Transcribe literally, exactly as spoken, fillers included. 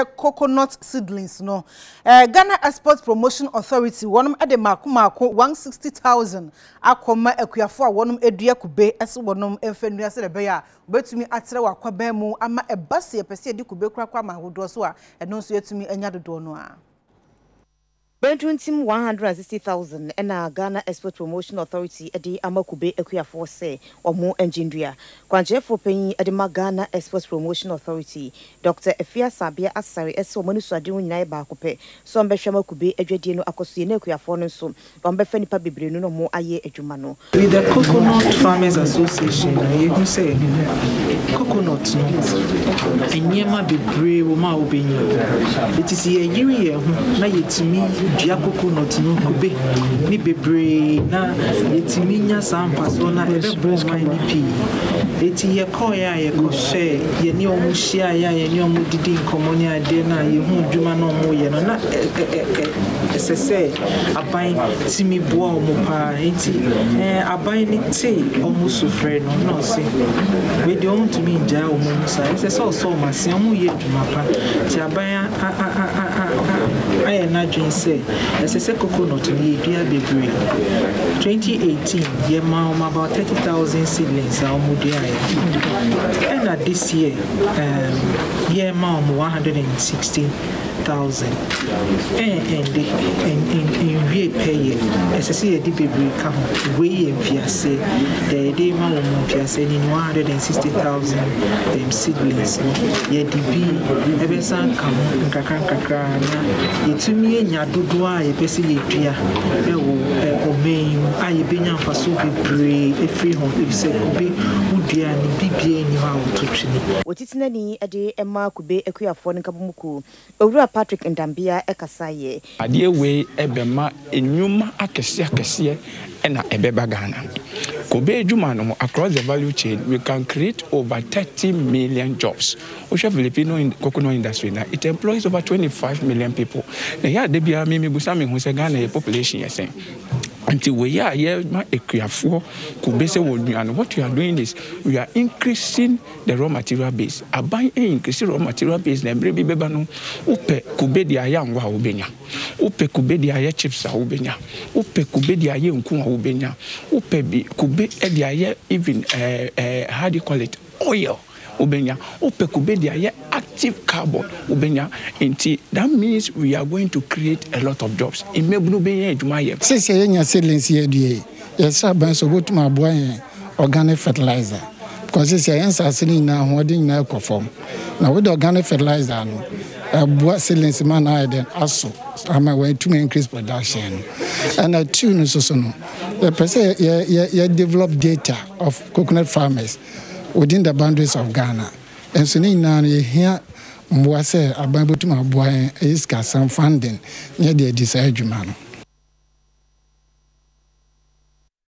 coconut seedlings no uh, Ghana Export Promotion Authority wonum ade mako mako one hundred sixty thousand akoma akuafo a wonum edua kube ese wonum emfenua se lebe ya betumi atere wakwaban mu ama ebase epese edi kube kura kwa mahodo so a eno nso yetumi anya dodo no a Bentuntim one hundred sixty thousand and a Ghana Export Promotion Authority edi amakube akuafo se omo engineer kwanjefo penyi edi ma Ghana Export Promotion Authority Doctor Efia Sabia Asare ese omanu so ade nyina ba akope so mbehwe makube adwadie no akoso na akuafo no so ombefa nipa bebre no mo aye adwuma no with the Coconut Farmers Association you say coconut no enyema bebre wo ma obenyi it is ye yiri ye ho na yetumi dia coconut no kube ni bebre na yetimi nya sampa so na ebebo man ni pi eti ye koya ye ko she ye ni omu hia ya ye ni omu didi nkomo ni ade na ye hu dwuma no omu ye no na esese aban timi boa omu pa eti eh aban ni te omu sufre no no se we de omu tumi nja omu sa esese o so ma se omu ye dwuma pa ti aban a a a a I na dream say esese coconut ni dua bebre twenty eighteen ye ma about thirty thousand seedlings are omu and at this year um ye ma one hundred sixty thousand and and in in we pay esese ye di bebre ka ho we ye fiase the day ma wo fiase ni one hundred sixty thousand um, seedlings ye di bi ebe san ka nkaka nkaka na yetumi enya dodo a ye pese ye dua e wo omen a ye benya faso bebre e free home e se kube udua ni bibie ni ha ototwini otitina ni ade ema kube akuafo ne kabumuku owura Patrick Ndambia ekasaye ade we ebema enwuma akese akese ena ebeba Ghana kube edwuma no across the value chain we can create over thirty million jobs osha Filipino in coconut industry na it employs over twenty-five million people na ya de bia me me busa me hu se Ghana population yesen until we are here ma ekuafo kube se wodua. What you are doing is we are increasing the raw material base aban increase raw material base na mbre bi beba no upe kube dia ya ngwa obenya upe kube dia ya chips a obenya upe kube dia ya nku a obenya upe bi kube dia ya even uh, uh, how do you call it oil ubenya upe kube dia ya active carbon ubenya inti that means we are going to create a lot of jobs imebunu benya eduma ye sese yenya selensi edue yesa ban so botuma aboa organic fertilizer because sese yensa asini na hodin na ekofom na with organic fertilizer no aboa selensi man na den aso ama we to increase production and a two no so so no the person you develop data of coconut farmers within the boundaries of Ghana. And so now you hear Mwase Ababutuma Boy is got some funding near the desired man.